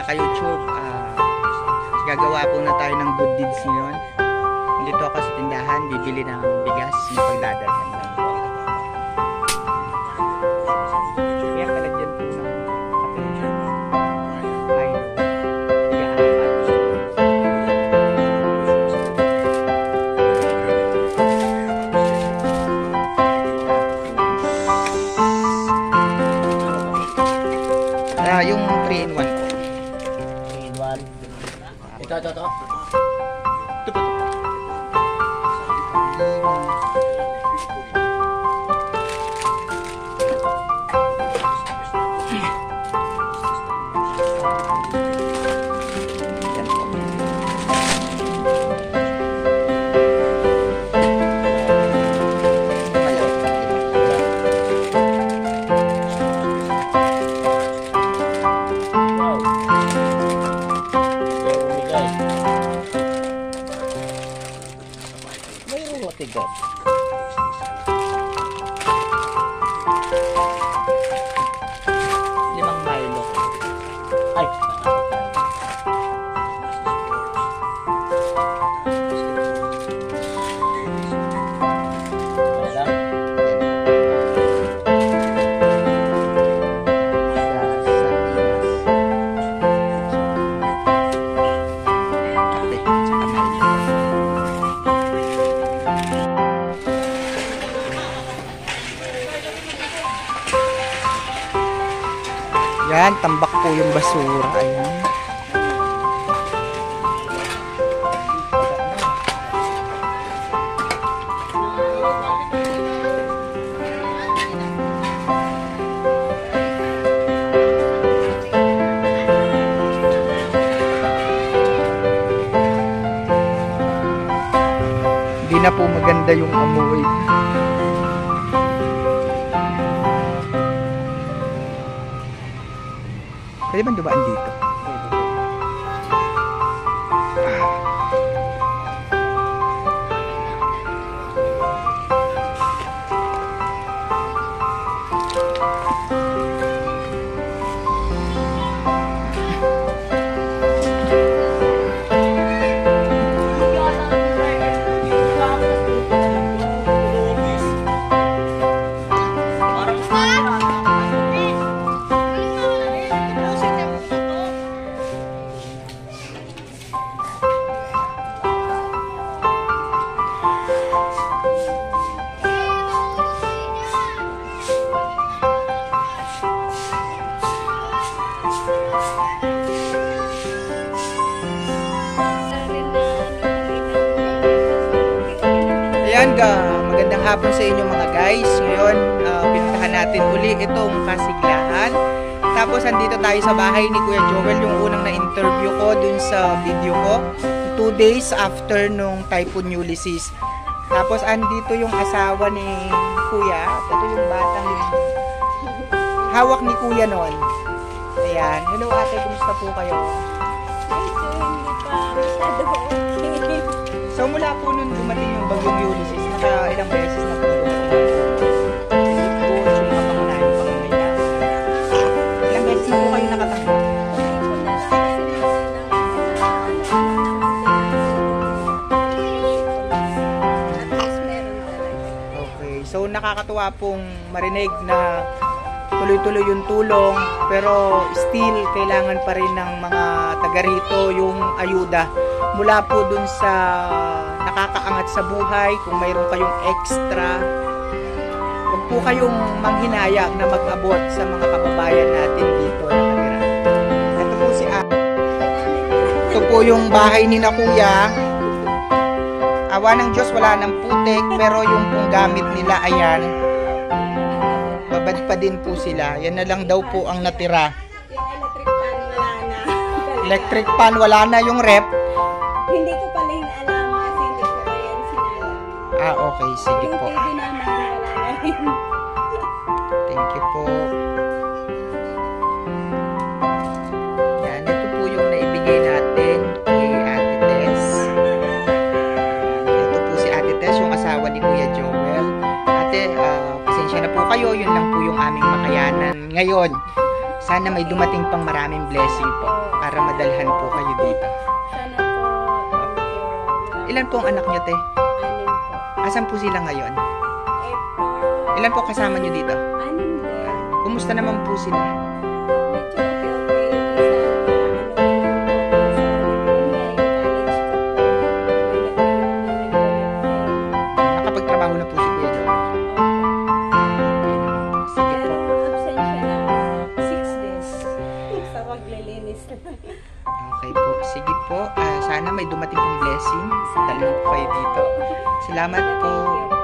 ka-YouTube, gagawa po na tayo ng good deeds ngayon. Dito ako sa tindahan, bibili ng bigas na pagdadalhan lang po. Kaya kalagyan po ng attention. Yung 3-in-1 po. 3-in-1. Ito. Ito po. Tigas. Limang Milo. Ay. Yan, tambak po yung basura. Ayan. Hindi na po maganda yung amoy. Pwede ba dumaan dito? Ayan, magandang hapon sa inyo mga guys. Ngayon, pinuntahan natin uli itong Kasiglahan. Tapos, andito tayo sa bahay ni Kuya Joel, yung unang na-interview ko dun sa video ko. 2 days after nung Typhoon Ulysses. Tapos, andito yung asawa ni Kuya. Ito yung batang hawak ni Kuya noon. Ayan. Hello ate, kumusta po kayo? Medyo hindi pa masyado okay. So, mula po nung dumating yung bagyong Ulysses, ilang beses na po ilang beses na po kayo nakatanggap? Okay, so nakakatuwa pong marinig na tuloy-tuloy yung tulong, pero still kailangan pa rin ng mga taga rito yung ayuda mula po dun sa nakakaangat sa buhay. Kung mayroon kayong extra, huwag po kayong manghinayang na mag-abot sa mga kababayan natin dito na nakatira. Ito po si ito po yung bahay ni na Kuya. Awa ng Diyos, wala ng putik, pero yung pong gamit nila, ayan, babad pa din po sila. Yan na lang daw po ang natira. Yung electric fan wala na. Electric pan, wala na. Yung rep, Hindi ko pala alam kasi hindi ko pa yan sinala. okay, sige Yung po. TV naman wala na rin. Thank you po. Yan, ito po yung naibigay natin kay Ate Tess. Ito po si Ate Tess, yung asawa ni Kuya Joel. Ate, pasensya na po kayo. Yun lang po yung aming makayanan ngayon. Sana may dumating pang maraming blessing po para para madalhan po kayo dito. Sana po. Thank you. Ilan po ang anak niyo, te? Anim po. Asan po sila ngayon? Eh, Ilan po kasama niyo dito? anim din. Kumusta naman po sila? Medyo okay. Nakapagtrabaho na po si Kuya Joey. Sige po. Pero absent siya ng 6 days. Sa paglilinis lang. Okay po. Sige po. Sana may dumating pong blessing. Dalhin po kayo dito. Salamat po.